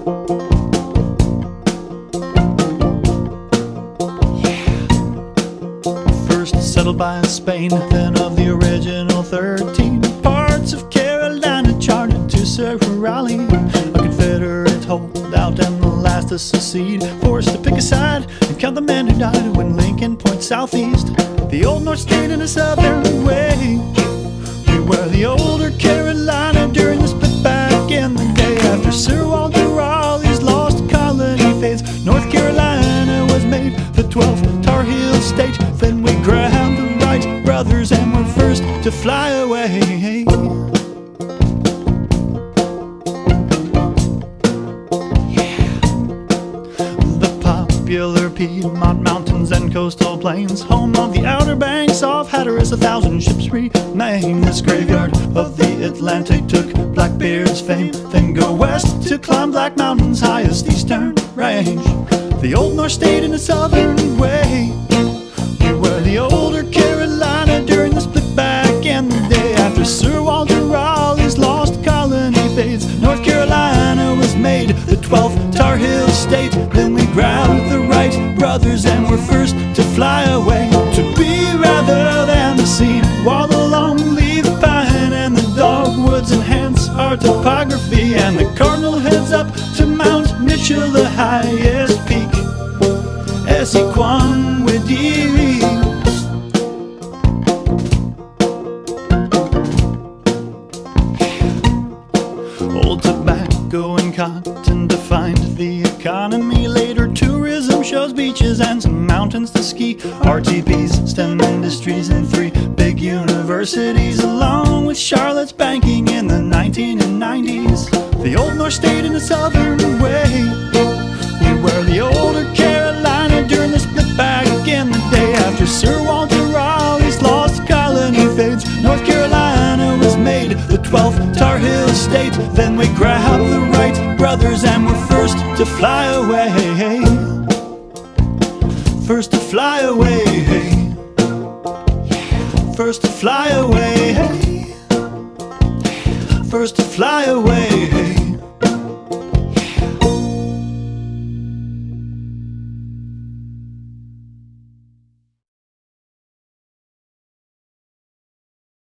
Settled by Spain, then of the original 13 parts of Carolina charted to Sir Raleigh, a Confederate holdout and the last to secede, forced to pick a side and count the men who died when Lincoln points southeast. The old North stayed in a southern way. We were the older Carolina during the split back in the day. After Sir Walter Raleigh's lost colony fades, North Carolina was made the 12th Tar Heel state. Then we grabbed the Wright brothers and were first to fly away. The popular Piedmont mountains and coastal plains, home of the Outer Banks of Hatteras, 1,000 ships remain. This graveyard of the Atlantic took Blackbeard's fame. Then go west to climb Black Mountain's highest eastern range. The old North stayed in a southern way. We were the older Carolina during the split back in the day. After Sir Walter Raleigh's lost colony fades, North Carolina was made the 12th Tar Heel state. Then we grabbed the Wright brothers and were first to fly away. To be rather than the scene, while the long leaf pine and the dogwoods enhance our topography, and the cardinal heads up to Mount Mitchell, the highest peak. Old tobacco and cotton defined the economy. Later tourism shows beaches and some mountains to ski. RTPs, STEM industries, and 3 big universities, along with Charlotte's banking in the 1990s. The old North stayed in a southern way. We were the older Carolina during the split back in the day. After Sir Walter Raleigh's lost colony fades, North Carolina was made the 12th Tar Heel state. Then we grabbed the Wright brothers and were first to fly away. First to fly away. First to fly away. First to fly away.